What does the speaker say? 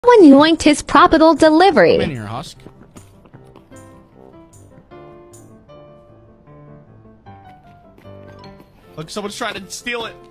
anoint his probable delivery. Come in here, Husk. Look, someone's trying to steal it.